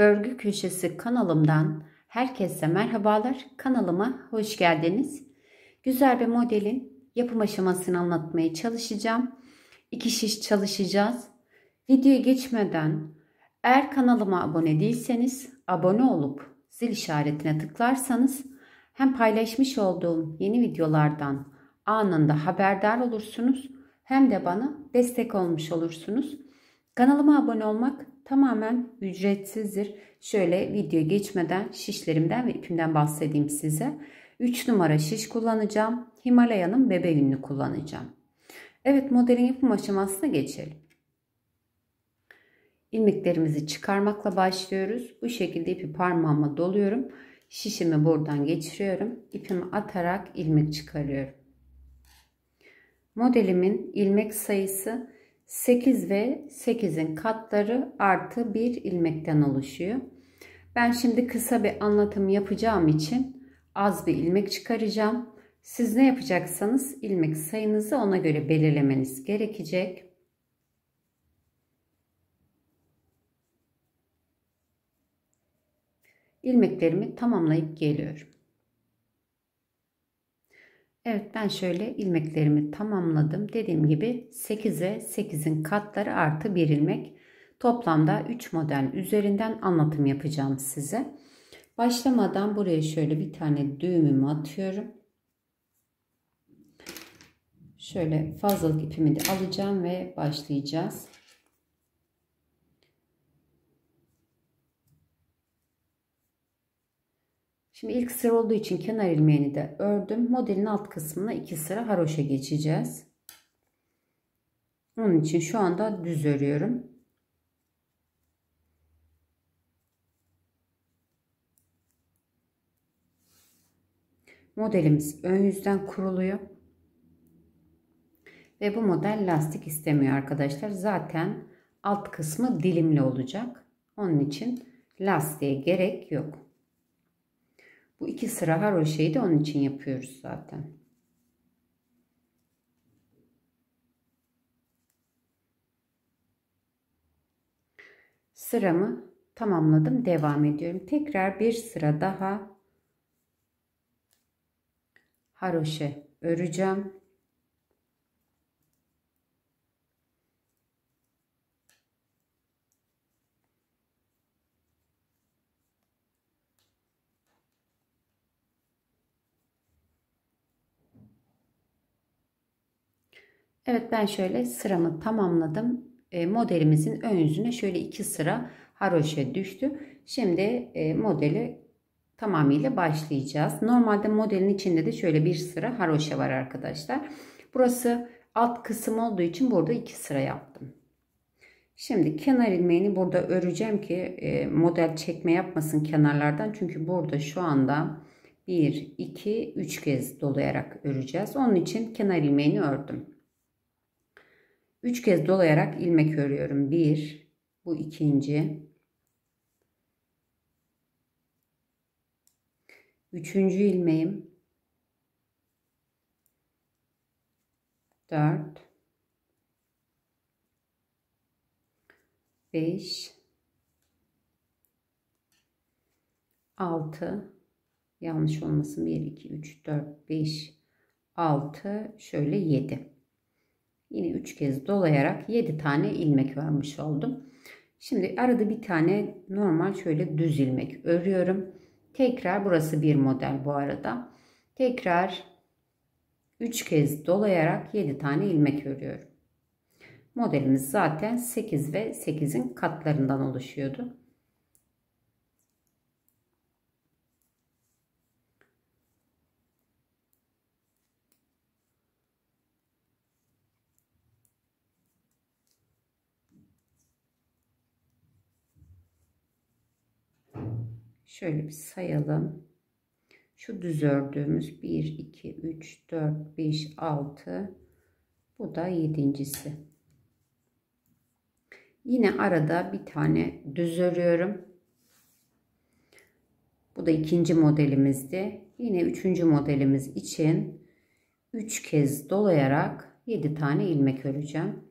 Örgü Köşesi kanalımdan herkese merhabalar. Kanalıma hoş geldiniz. Güzel bir modelin yapım aşamasını anlatmaya çalışacağım. 2 şiş çalışacağız. Videoya geçmeden eğer kanalıma abone değilseniz abone olup zil işaretine tıklarsanız hem paylaşmış olduğum yeni videolardan anında haberdar olursunuz hem de bana destek olmuş olursunuz. Kanalıma abone olmak tamamen ücretsizdir. Şöyle video geçmeden şişlerimden ve ipimden bahsedeyim size. 3 numara şiş kullanacağım. Himalaya'nın bebe yününü kullanacağım. Evet, modelin yapım aşamasına geçelim. İlmeklerimizi çıkarmakla başlıyoruz. Bu şekilde ipi parmağıma doluyorum. Şişimi buradan geçiriyorum. İpimi atarak ilmek çıkarıyorum. Modelimin ilmek sayısı 8 ve 8'in katları artı 1 ilmekten oluşuyor. Ben şimdi kısa bir anlatım yapacağım için az bir ilmek çıkaracağım. Siz ne yapacaksanız ilmek sayınızı ona göre belirlemeniz gerekecek. İlmeklerimi tamamlayıp geliyorum. Evet, ben şöyle ilmeklerimi tamamladım. Dediğim gibi 8'e 8'in katları artı 1 ilmek. Toplamda 3 model üzerinden anlatım yapacağım size. Başlamadan buraya şöyle bir tane düğümümü atıyorum. Şöyle fazlalık ipimi de alacağım ve başlayacağız. Şimdi ilk sıra olduğu için kenar ilmeğini de ördüm. Modelin alt kısmına 2 sıra haroşa geçeceğiz. Onun için şu anda düz örüyorum. Modelimiz ön yüzden kuruluyor. Ve bu model lastik istemiyor arkadaşlar. Zaten alt kısmı dilimli olacak. Onun için lastiğe gerek yok. Bu 2 sıra haroşayı da onun için yapıyoruz zaten. Sıramı tamamladım. Devam ediyorum. Tekrar bir sıra daha haroşa öreceğim. Evet, ben şöyle sıramı tamamladım. Modelimizin ön yüzüne şöyle 2 sıra haroşa düştü. Şimdi modeli tamamıyla başlayacağız. Normalde modelin içinde de şöyle bir sıra haroşa var arkadaşlar. Burası alt kısım olduğu için burada 2 sıra yaptım. Şimdi kenar ilmeğini burada öreceğim ki model çekme yapmasın kenarlardan. Çünkü burada şu anda 1, 2, 3 kez dolayarak öreceğiz. Onun için kenar ilmeğini ördüm. 3 kez dolayarak ilmek örüyorum. 1, bu ikinci. Üçüncü ilmeğim. 4, 5, 6, yanlış olmasın, 1, 2, 3, 4, 5, 6, şöyle 7. Yine 3 kez dolayarak 7 tane ilmek örmüş oldum. Şimdi arada bir tane normal şöyle düz ilmek örüyorum. Tekrar burası bir model bu arada. Tekrar 3 kez dolayarak 7 tane ilmek örüyorum. Modelimiz zaten 8 ve 8'in katlarından oluşuyordu. Şöyle bir sayalım. Şu düz ördüğümüz 1, 2, 3, 4, 5, 6. Bu da 7.'si. Yine arada bir tane düz örüyorum. Bu da ikinci modelimizdi. Yine üçüncü modelimiz için 3 kez dolayarak 7 tane ilmek öreceğim.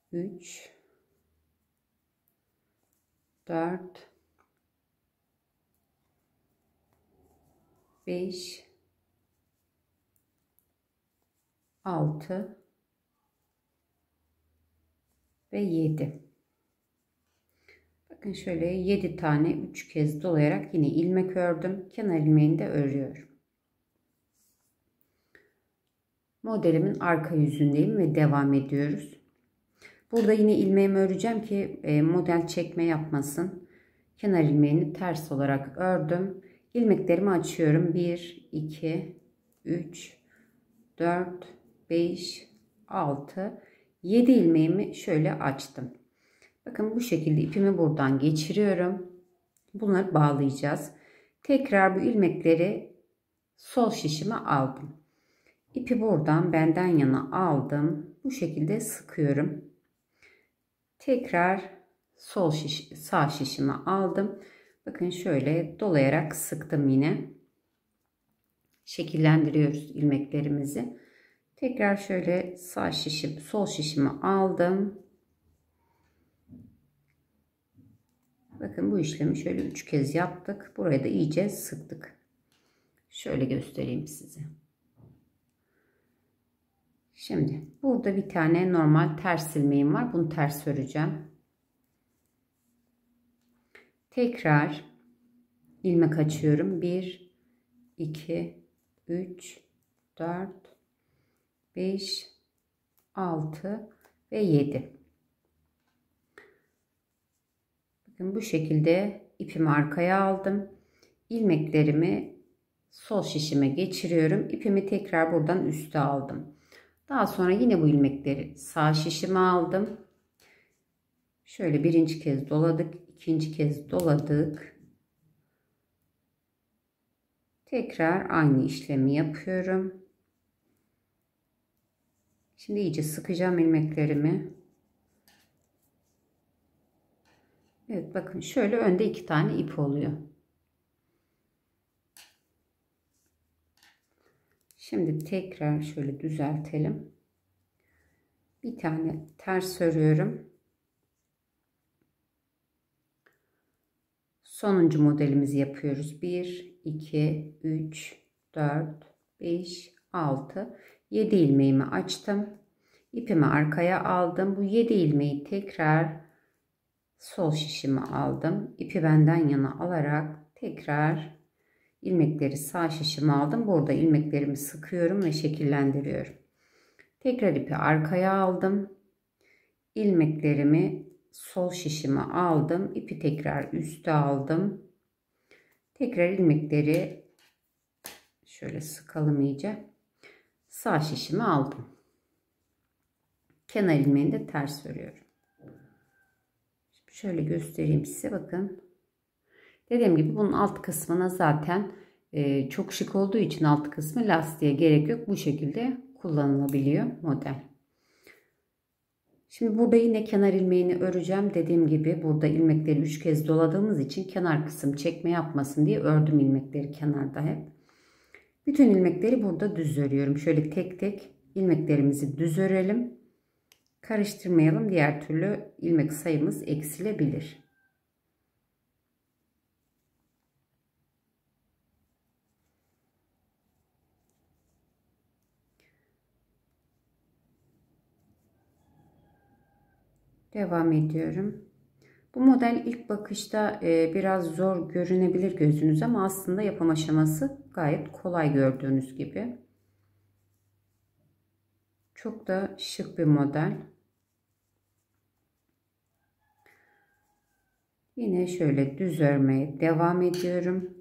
3, 4, 5, 6 ve 7. Bakın şöyle 7 tane 3 kez dolayarak yine ilmek ördüm. Kenar ilmeğini de örüyorum. Modelimin arka yüzündeyim ve devam ediyoruz. Burada yine ilmeğimi öreceğim ki model çekme yapmasın. Kenar ilmeğini ters olarak ördüm. İlmeklerimi açıyorum. 1, 2, 3, 4, 5, 6, 7 ilmeğimi şöyle açtım. Bakın bu şekilde ipimi buradan geçiriyorum. Bunları bağlayacağız. Tekrar bu ilmekleri sol şişime aldım. İpi buradan benden yana aldım. Bu şekilde sıkıyorum. Tekrar sağ şişime aldım. Bakın şöyle dolayarak sıktım yine. Şekillendiriyoruz ilmeklerimizi. Tekrar şöyle sol şişimi aldım. Bakın bu işlemi şöyle 3 kez yaptık. Buraya da iyice sıktık. Şöyle göstereyim size. Şimdi burada bir tane normal ters ilmeğim var. Bunu ters öreceğim. Tekrar ilmek açıyorum. 1, 2, 3, 4, 5, 6 ve 7. Bakın bu şekilde ipimi arkaya aldım. İlmeklerimi sol şişime geçiriyorum. İpimi tekrar buradan üste aldım. Daha sonra yine bu ilmekleri sağ şişime aldım. Şöyle birinci kez doladık, ikinci kez doladık. Tekrar aynı işlemi yapıyorum. Şimdi iyice sıkacağım ilmeklerimi. Evet bakın şöyle önde 2 tane ip oluyor. Şimdi tekrar şöyle düzeltelim. Bir tane ters örüyorum. Sonuncu modelimizi yapıyoruz. 1, 2, 3, 4, 5, 6, 7 ilmeğimi açtım. İpimi arkaya aldım. Bu 7 ilmeği tekrar sol şişime aldım. İpi benden yana alarak tekrar ilmekleri sağ şişime aldım. Burada ilmeklerimi sıkıyorum ve şekillendiriyorum. Tekrar ipi arkaya aldım. İlmeklerimi sol şişime aldım. İpi tekrar üste aldım. Tekrar ilmekleri şöyle sıkalım iyice. Sağ şişime aldım. Kenar ilmeğini de ters örüyorum. Şöyle göstereyim size bakın. Dediğim gibi bunun alt kısmına zaten çok şık olduğu için alt kısmı lastiğe gerek yok. Bu şekilde kullanılabiliyor model. Şimdi burada yine kenar ilmeğini öreceğim. Dediğim gibi burada ilmekleri 3 kez doladığımız için kenar kısım çekme yapmasın diye ördüm ilmekleri kenarda hep. Bütün ilmekleri burada düz örüyorum. Şöyle tek tek ilmeklerimizi düz örelim. Karıştırmayalım. Diğer türlü ilmek sayımız eksilebilir. Devam ediyorum. Bu model ilk bakışta biraz zor görünebilir gözünüz ama aslında yapım aşaması gayet kolay gördüğünüz gibi. Çok da şık bir model. Yine şöyle düz örmeye devam ediyorum.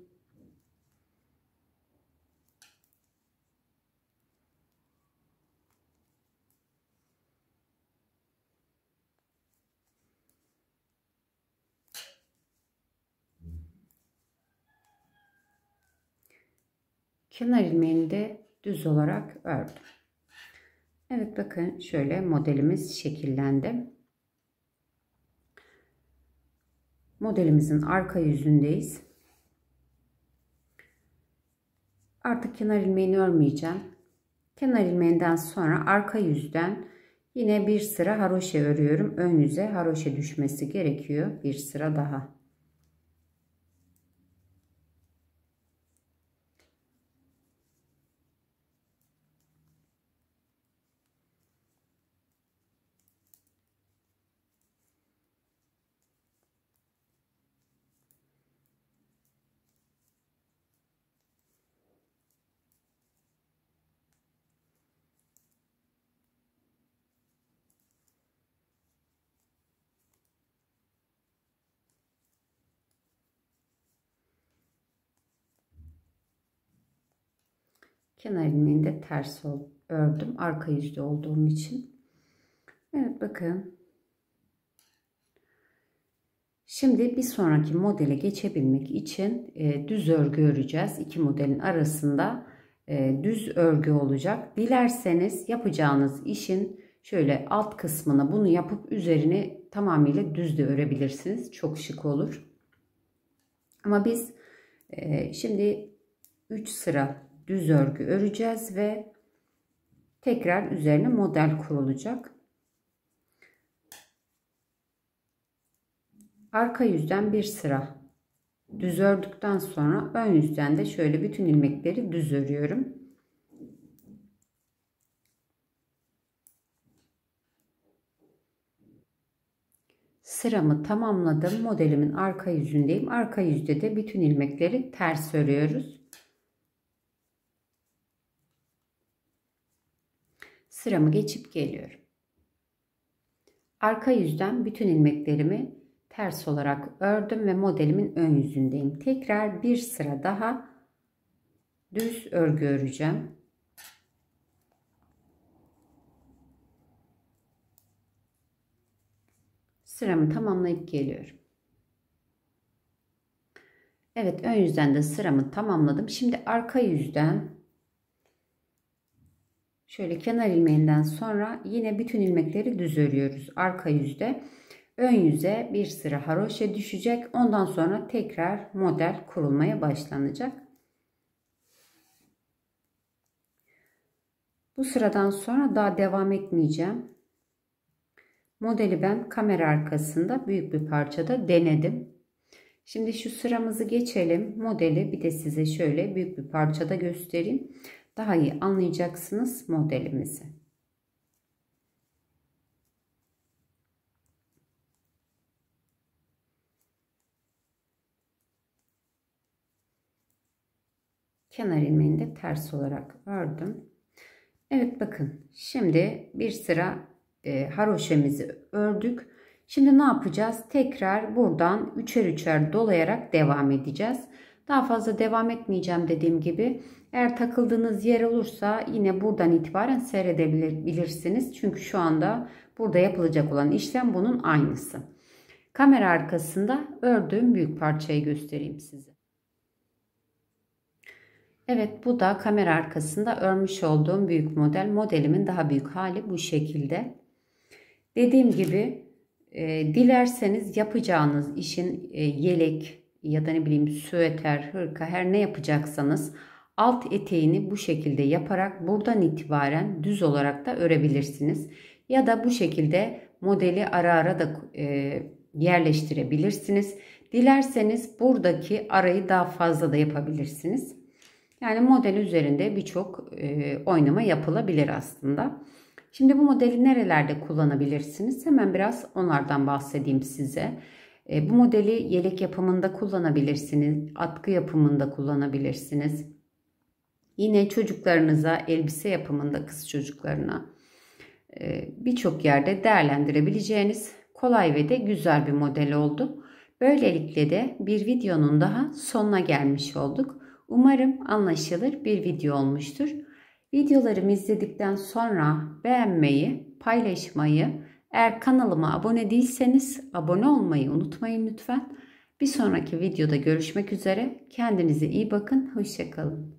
Kenar ilmeğini de düz olarak ördüm. Evet bakın şöyle modelimiz şekillendi. Modelimizin arka yüzündeyiz. Artık kenar ilmeğini örmeyeceğim. Kenar ilmeğinden sonra arka yüzden Yine bir sıra haroşa örüyorum. Ön yüze haroşa düşmesi gerekiyor. Bir sıra daha. Kenar ilmeğini de ters ördüm. Arka yüzde olduğum için. Evet bakın. Şimdi bir sonraki modele geçebilmek için düz örgü öreceğiz. İki modelin arasında düz örgü olacak. Dilerseniz yapacağınız işin şöyle alt kısmına bunu yapıp üzerine tamamıyla düz de örebilirsiniz. Çok şık olur. Ama biz şimdi 3 sıra düz örgü öreceğiz ve tekrar üzerine model kurulacak. Arka yüzden bir sıra düz ördükten sonra ön yüzden de şöyle bütün ilmekleri düz örüyorum. Sıramı tamamladım. Modelimin arka yüzündeyim. Arka yüzde de bütün ilmekleri ters örüyoruz. Sıramı geçip geliyorum. Arka yüzden bütün ilmeklerimi ters olarak ördüm ve modelimin ön yüzündeyim. Tekrar bir sıra daha düz örgü öreceğim. Sıramı tamamlayıp geliyorum. Evet, ön yüzden de sıramı tamamladım. Şimdi arka yüzden şöyle kenar ilmeğinden sonra yine bütün ilmekleri düz örüyoruz. Arka yüzde, ön yüze bir sıra haroşa düşecek. Ondan sonra tekrar model kurulmaya başlanacak. Bu sıradan sonra daha devam etmeyeceğim. Modeli ben kamera arkasında büyük bir parçada denedim. Şimdi şu sıramızı geçelim. Modeli bir de size şöyle büyük bir parçada göstereyim. Daha iyi anlayacaksınız modelimizi. Kenar ilmeğini de ters olarak ördüm. Evet bakın, şimdi bir sıra haroşemizi ördük. Şimdi ne yapacağız? Tekrar buradan üçer üçer dolayarak devam edeceğiz. Daha fazla devam etmeyeceğim dediğim gibi. Eğer takıldığınız yer olursa yine buradan itibaren seyredebilirsiniz. Çünkü şu anda burada yapılacak olan işlem bunun aynısı. Kamera arkasında ördüğüm büyük parçayı göstereyim size. Evet, bu da kamera arkasında örmüş olduğum büyük model. Modelimin daha büyük hali bu şekilde. Dediğim gibi dilerseniz yapacağınız işin yelek ya da ne bileyim süeter, hırka her ne yapacaksanız alt eteğini bu şekilde yaparak buradan itibaren düz olarak da örebilirsiniz. Ya da bu şekilde modeli ara ara da yerleştirebilirsiniz. Dilerseniz buradaki arayı daha fazla da yapabilirsiniz. Yani model üzerinde birçok oynama yapılabilir aslında. Şimdi bu modeli nerelerde kullanabilirsiniz? Hemen biraz onlardan bahsedeyim size. Bu modeli yelek yapımında kullanabilirsiniz. Atkı yapımında kullanabilirsiniz. Yine çocuklarınıza elbise yapımında, kız çocuklarına birçok yerde değerlendirebileceğiniz kolay ve de güzel bir model oldu. Böylelikle de bir videonun daha sonuna gelmiş olduk. Umarım anlaşılır bir video olmuştur. Videolarımı izledikten sonra beğenmeyi, paylaşmayı, eğer kanalıma abone değilseniz abone olmayı unutmayın lütfen. Bir sonraki videoda görüşmek üzere. Kendinize iyi bakın. Hoşça kalın.